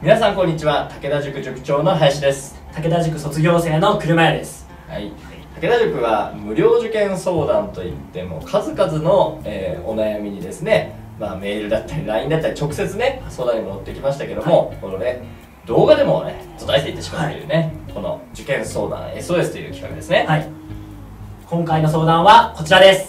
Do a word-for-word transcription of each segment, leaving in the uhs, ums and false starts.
皆さんこんにちは。武田塾塾長の林です。 武田塾卒業生の車屋です。 はい、武田塾は無料受験相談といっても数々の、えー、お悩みにですね、まあ、メールだったり ライン だったり直接ね相談にも乗ってきましたけども、はい、このね動画でもね伝えていってしまうというね、はい、この受験相談 エスオーエス という企画ですね。はい、 今回の相談はこちらです。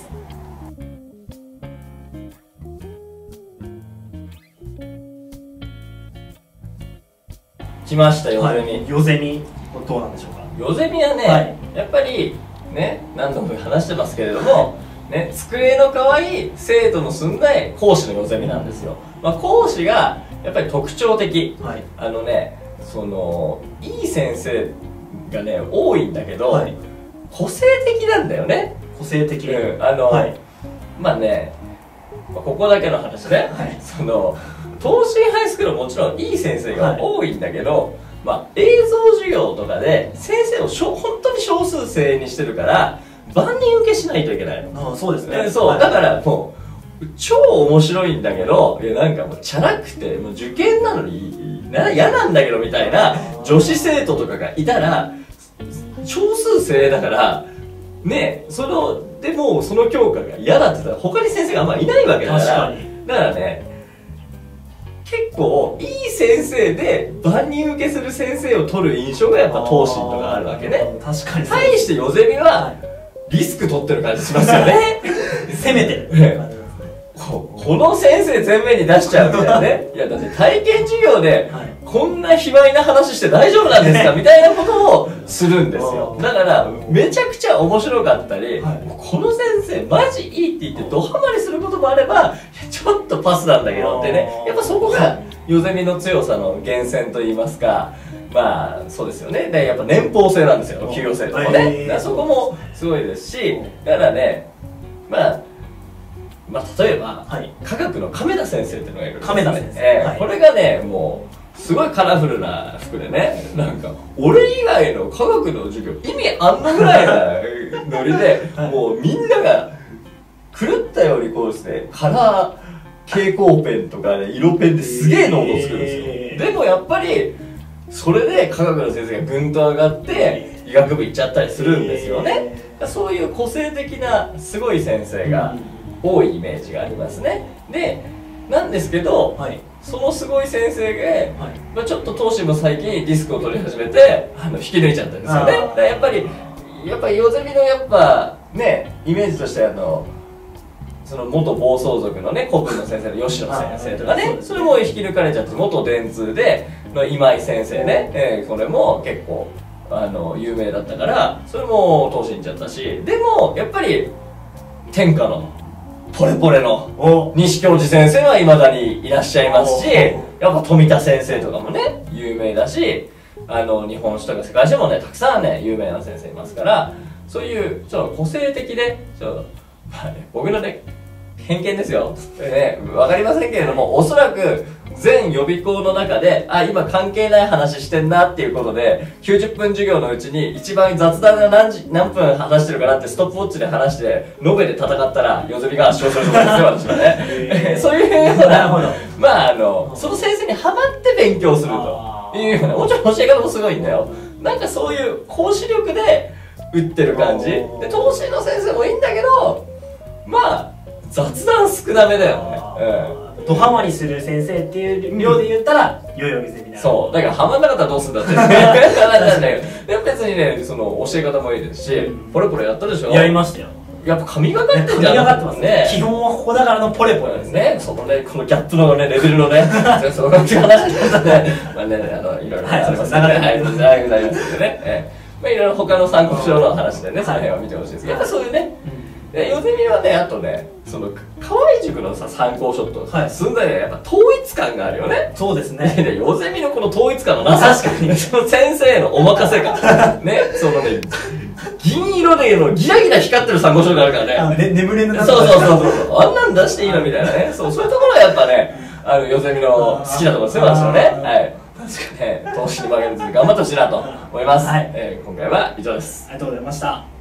来ました、ヨゼミ。 はい、ヨゼミどうなんでしょうか。 ヨゼミはね、はい、やっぱりね何度も話してますけれども、ね、机の可愛い生徒の住んだ講師のヨゼミなんですよ。まあ、講師がやっぱり特徴的、はい、あのねそのいい先生がね多いんだけど、はい、個性的なんだよね。 個性的、 うん、あの、はい、まあね、まあ、ここだけの話ね、はい、その東進ハイスクールはもちろんいい先生が多いんだけど、はい、まあ、映像授業とかで先生をしょ本当に少数精鋭にしてるから万人受けしないといけないの。 あ、そうですね。 そう、はい、だからもう超面白いんだけど、いやなんかもうチャラくてもう受験なのにな嫌なんだけどみたいな女子生徒とかがいたら少数精鋭だからね、そのでもその教科が嫌だって言ったら他に先生があんまいないわけだから、確かに。だからね結構いい先生で万人受けする先生を取る印象がやっぱ東進とかあるわけね。 確かに。 対してヨゼミはリスク取ってる感じしますよね。 攻めてるこ, この先生前面に出しちゃうみたいなね。いやだって体験授業でこんな卑猥な話して大丈夫なんですかみたいなことをするんですよ。だからめちゃくちゃ面白かったり、はい、この先生マジいいって言ってドハマりすることもあればちょっとパスなんだけどってね、やっぱそこがヨゼミの強さの源泉といいますか、まあそうですよね。でやっぱ年俸制なんですよ、給与制とかね。だそこもすごいですし、だからねまあまあ、例えば、はい、科学の亀田先生っていうのがいるんですね。亀田先生、えーはい、これがねもうすごいカラフルな服でね、なんか俺以外の科学の授業意味あんのぐらいなノリで、はい、もうみんなが狂ったようにこうですねカラー蛍光ペンとか、ね、色ペンですげえ濃度を作るんですよ、えー、でもやっぱりそれで科学の先生がぐんと上がって医学部行っちゃったりするんですよね、えー、そういう個性的なすごい先生が多いイメージがありますね。でなんですけど、はい、そのすごい先生が、はい、まあ、ちょっと東進も最近リスクを取り始めてあの引き抜いちゃったんですよね。だからやっぱりやっぱりヨゼミのやっぱねイメージとしてあのその元暴走族のね古文の先生の吉野先生とかね、それも引き抜かれちゃって、元電通での今井先生ね、えー、これも結構あの有名だったからそれも東進行っちゃったし、でもやっぱり天下のポレポレの西教授先生はいまだにいらっしゃいますし、やっぱ富田先生とかもね有名だし、あの日本史とか世界史もねたくさんね有名な先生いますから、そういうちょっと個性的でちょっと、まあね、僕のね偏見ですよ、ね、分かりませんけれども、おそらく全予備校の中であ今関係ない話してんなっていうことできゅうじゅっぷん授業のうちに一番雑談が 何, 時何分話してるかなってストップウォッチで話して延べで戦ったらヨゼミが圧勝すると思うんですよ私はね、えー、そういうようなまああのその先生にハマって勉強するというような、もちろん教え方もすごいんだよ。なんかそういう講師力で打ってる感じで、東進の先生もいいんだけどまあ雑談少なめだよね。 ドハマりする先生っていう量で言ったら代々木ゼミな。 そうだからハマんなかったらどうすんだって話なんだけど、でも別にねその教え方もいいですし、ポレポレやったでしょ。 やりましたよ。 やっぱ神がかってんじゃん。神がかってますね。基本はここだからのポレポレですね。そのねこのギャップのねレベルのねそういう話だったね。まあねあのいろいろありますね。はい長くなりますけどね。まあいろいろ他の参考書の話でねその辺は見てほしいですけど、やっぱそういうね。でヨゼミはねあとねその河合塾のさ参考書と寸大でやっぱ統一感があるよね。 そうですね。 でヨゼミのこの統一感のなさ、確かにその先生のお任せ感ね、そのね銀色でのギラギラ光ってる参考書があるからね。 ね眠れのそうそうそうそうあんなん出していいのみたいなね。そうそういうところはやっぱねあのヨゼミの好きなところですよ私はね。はい。確かに投資に負けるず頑張ってほしいなと思います。はい。え今回は以上です。 ありがとうございました。